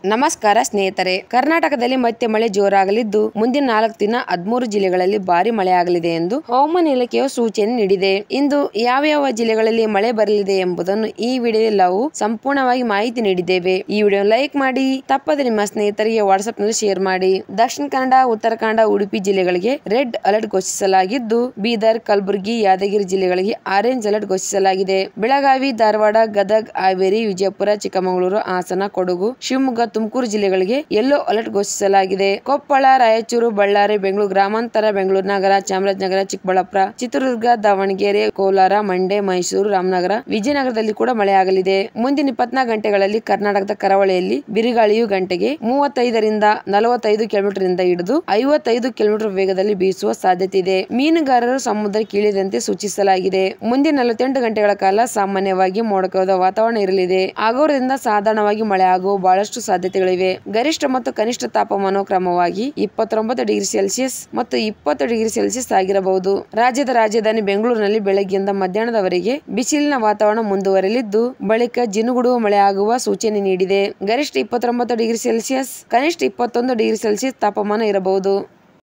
ನಮಸ್ಕಾರ ಸ್ನೇಹಿತರೆ, ಕರ್ನಾಟಕದಲ್ಲಿ ಮತ್ತೆ ಮಳೆ ಜೋರಾಗಲಿದ್ದು ಮುಂದಿನ 4 ದಿನ 13 ಜಿಲ್ಲೆಗಳಲ್ಲಿ ಭಾರಿ ಮಳೆಯಾಗಲಿದೆ ಎಂದು ಹವಾಮಾನ ಇಲಾಖೆಯು ಸೂಚನೆ ನೀಡಿದೆ. ಇಂದು ಯಾವ ಜಿಲ್ಲೆಗಳಲ್ಲಿ ಮಳೆ ಬರಲಿದೆ ಎಂಬುದನ್ನು ಈ ವಿಡಿಯೋದಲ್ಲಿ ನಾವು ಸಂಪೂರ್ಣವಾಗಿ ಮಾಹಿತಿ ನೀಡಿದ್ದೇವೆ. ಈ ವಿಡಿಯೋ ಲೈಕ್ ಮಾಡಿ, ತಪ್ಪದೆ ನಿಮ್ಮ ಸ್ನೇಹಿತರಿಗೆ ವಾಟ್ಸ್ಆಪ್ ನಲ್ಲಿ ಶೇರ್ ಮಾಡಿ. ದಕ್ಷಿಣ ಕನ್ನಡ, ಉತ್ತರ ಕನ್ನಡ, ಉಡುಪಿ ಜಿಲ್ಲೆಗಳಿಗೆ ರೆಡ್ ಅಲರ್ಟ್ ಘೋಷಿಸಲಾಗಿದ್ದು, ಬೀದರ್, ಕಲಬುರಗಿ, ಯಾದಗಿರಿ ಜಿಲ್ಲೆಗಳಿಗೆ ಆರೆಂಜ್ ಅಲರ್ಟ್ ಘೋಷಿಸಲಾಗಿದೆ. ಬೆಳಗಾವಿ, ಧಾರವಾಡ, ಗದಗ, ಹಾವೇರಿ, ವಿಜಯಪುರ, ಚಿಕ್ಕಮಗಳೂರು, ಹಾಸನ, ಕೊಡಗು, ಶಿವಮೊಗ್ಗ, ತುಮಕೂರು ಜಿಲ್ಲೆಗಳಿಗೆ ಯೆಲ್ಲೋ ಅಲರ್ಟ್ ಘೋಷಿಸಲಾಗಿದೆ. ಕೊಪ್ಪಳ, ರಾಯಚೂರು, ಬಳ್ಳಾರಿ, ಬೆಂಗಳೂರು ಗ್ರಾಮಾಂತರ, ಬೆಂಗಳೂರು ನಗರ, ಚಾಮರಾಜನಗರ, ಚಿಕ್ಕಬಳ್ಳಾಪುರ, ಚಿತ್ರದುರ್ಗ, ದಾವಣಗೆರೆ, ಕೋಲಾರ, ಮಂಡ್ಯ, ಮೈಸೂರು, ರಾಮನಗರ, ವಿಜಯನಗರದಲ್ಲಿ ಕೂಡ ಮಳೆಯಾಗಲಿದೆ. ಮುಂದಿನ 24 ಗಂಟೆಗಳಲ್ಲಿ ಕರ್ನಾಟಕದ ಕರಾವಳಿಯಲ್ಲಿ ಬಿರುಗಾಳಿಯು ಗಂಟೆಗೆ 35 ರಿಂದ 45 ಕಿಲೋಮೀಟರ್ ರಿಂದ ಹಿಡಿದು 55 ಕಿಲೋಮೀಟರ್ ವೇಗದಲ್ಲಿ ಬೀಸುವ ಸಾಧ್ಯತೆ ಇದೆ. ಮೀನುಗಾರರು ಸಮುದ್ರಕ್ಕೆ ಇಳಿಯದಂತೆ ಸೂಚಿಸಲಾಗಿದೆ. ಮುಂದಿನ 48 ಗಂಟೆಗಳ ಕಾಲ ಸಾಮಾನ್ಯವಾಗಿ ಮೋಡಕವಿದ ವಾತಾವರಣ ಇರಲಿದೆ. ಆಗೌರದಿಂದ ಸಾಧಾರಣವಾಗಿ ಮಳೆ ಆಗುವ ಬಹಳಷ್ಟು ಸಾಧ್ಯತೆಗಳಿವೆ. ಗರಿಷ್ಠ ಮತ್ತು ಕನಿಷ್ಠ ತಾಪಮಾನ ಕ್ರಮವಾಗಿ 29 ಡಿಗ್ರಿ ಸೆಲ್ಸಿಯಸ್ ಮತ್ತು 20 ಡಿಗ್ರಿ ಸೆಲ್ಸಿಯಸ್ ಆಗಿರಬಹುದು. ರಾಜ್ಯದ ರಾಜಧಾನಿ ಬೆಂಗಳೂರಿನಲ್ಲಿ ಬೆಳಗ್ಗೆಯಿಂದ ಮಧ್ಯಾಹ್ನದವರೆಗೆ ಬಿಸಿಲಿನ ವಾತಾವರಣ ಮುಂದುವರೆಯಲಿದ್ದು, ಬಳಿಕ ಜಿನುಗುಡುವ ಮಳೆ ಆಗುವ ಸೂಚನೆ ನೀಡಿದೆ. ಗರಿಷ್ಠ 29 ಡಿಗ್ರಿ ಸೆಲ್ಸಿಯಸ್, ಕನಿಷ್ಠ 21 ಡಿಗ್ರಿ ಸೆಲ್ಸಿಯಸ್ ತಾಪಮಾನ ಇರಬಹುದು.